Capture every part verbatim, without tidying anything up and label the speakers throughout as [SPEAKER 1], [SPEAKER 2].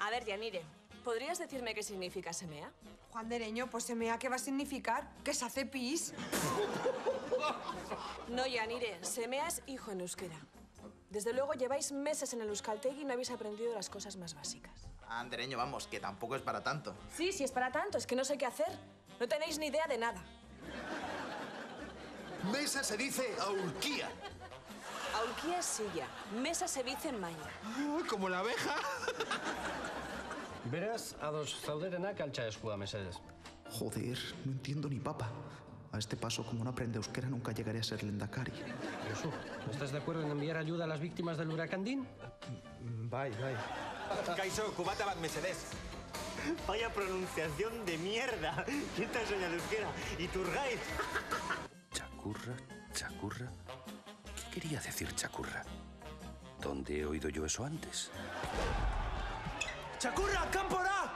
[SPEAKER 1] A ver, Yanire, ¿podrías decirme qué significa semea?
[SPEAKER 2] Juan Dereño, pues semea, ¿qué va a significar? Que se hace pis.
[SPEAKER 1] No, Yanire, semea es hijo en euskera. Desde luego lleváis meses en el Euskaltegi y no habéis aprendido las cosas más básicas.
[SPEAKER 3] Andereño, vamos, que tampoco es para tanto.
[SPEAKER 1] Sí, sí es para tanto, es que no sé qué hacer. No tenéis ni idea de nada.
[SPEAKER 4] Mesa se dice aurquía.
[SPEAKER 1] Aurquía es silla, mesa se dice maña.
[SPEAKER 4] Como la abeja.
[SPEAKER 5] Beraz, ados zauderenak altxa eskua, mesedez.
[SPEAKER 6] Joder, no entiendo ni papa. A este paso, como no aprende euskera, nunca llegaré a ser lehendakari.
[SPEAKER 5] Josu, ¿estás de acuerdo en enviar ayuda a las víctimas del huracán Dean?
[SPEAKER 6] Bai, bai.
[SPEAKER 7] Kaixo, kubata bat mesedez. Vaya pronunciación de mierda. ¿Quién te ha enseñado euskera? Iturgaiz.
[SPEAKER 8] Chacurra, chacurra. ¿Qué quería decir chacurra? ¿Dónde he oído yo eso antes?
[SPEAKER 7] ¡Chacurra, cámpora!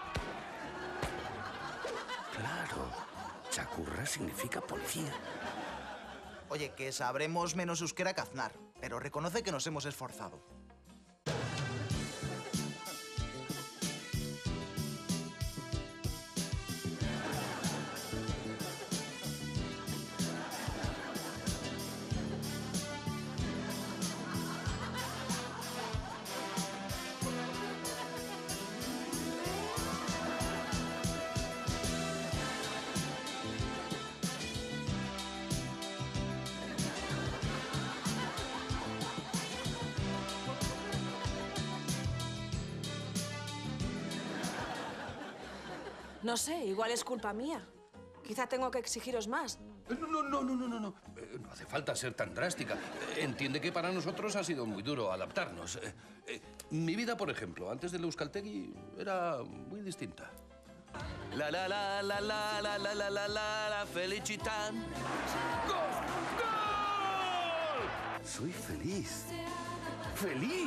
[SPEAKER 8] Claro, chacurra significa policía.
[SPEAKER 3] Oye, que sabremos menos euskera que Aznar, pero reconoce que nos hemos esforzado.
[SPEAKER 1] No sé, igual es culpa mía. Quizá tengo que exigiros más.
[SPEAKER 8] No, no, no, no, no, no. Eh, No hace falta ser tan drástica. Eh, Entiende que para nosotros ha sido muy duro adaptarnos. Eh, eh, Mi vida, por ejemplo, antes del Euskaltegi era muy distinta. La la la la la la la la la la la felicitan. ¡Gol! ¡Gol! Soy feliz. ¡Feliz!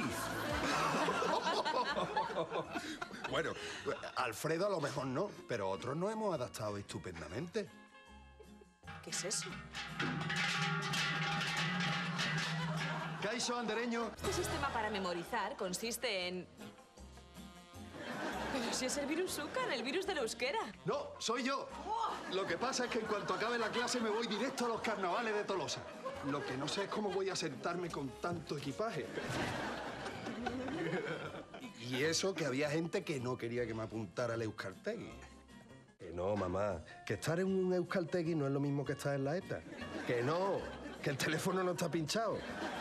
[SPEAKER 4] Bueno, Alfredo a lo mejor no, pero otros nos hemos adaptado estupendamente.
[SPEAKER 1] ¿Qué es eso?
[SPEAKER 4] Kaixo, Andereño.
[SPEAKER 1] Este sistema para memorizar consiste en... Pero si es el virus Zucan, el virus de la euskera.
[SPEAKER 4] No, soy yo. Lo que pasa es que en cuanto acabe la clase me voy directo a los carnavales de Tolosa. Lo que no sé es cómo voy a sentarme con tanto equipaje. Y eso que había gente que no quería que me apuntara al Euskaltegi. Que no, mamá. Que estar en un Euskaltegi no es lo mismo que estar en la ETA. Que no. Que el teléfono no está pinchado.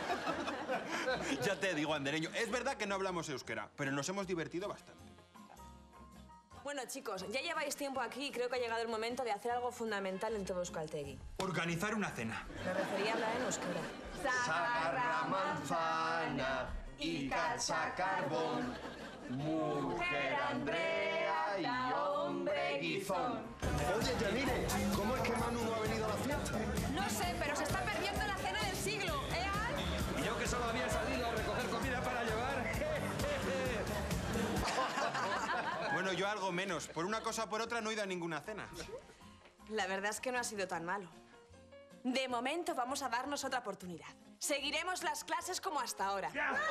[SPEAKER 7] Ya te digo, Andereño, es verdad que no hablamos euskera, pero nos hemos divertido bastante.
[SPEAKER 1] Bueno, chicos, ya lleváis tiempo aquí y creo que ha llegado el momento de hacer algo fundamental en todo Euskaltegi.
[SPEAKER 7] Organizar una cena.
[SPEAKER 1] Me refería a hablar en euskera.
[SPEAKER 4] Sacarra manzana y cacha carbón. Mujer Andrea y hombre guizón. Oye, Yanire, ¿cómo es que Manu no ha venido a la fiesta?
[SPEAKER 2] No sé, pero se está perdiendo la cena del siglo, ¿eh, Al?
[SPEAKER 5] Y yo que solo había salido a recoger comida para llevar.
[SPEAKER 7] Bueno, yo algo menos. Por una cosa o por otra no he ido a ninguna cena.
[SPEAKER 1] La verdad es que no ha sido tan malo. De momento vamos a darnos otra oportunidad. Seguiremos las clases como hasta ahora.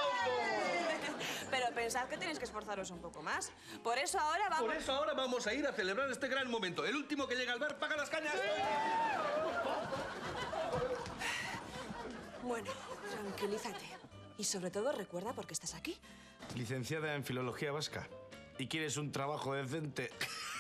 [SPEAKER 1] Pero pensad que tenéis que esforzaros un poco más. Por eso ahora vamos...
[SPEAKER 8] Por eso ahora vamos a ir a celebrar este gran momento. El último que llega al bar paga las cañas.
[SPEAKER 1] Bueno, tranquilízate. Y sobre todo recuerda por qué estás aquí.
[SPEAKER 9] Licenciada en Filología Vasca. ¿Y quieres un trabajo decente?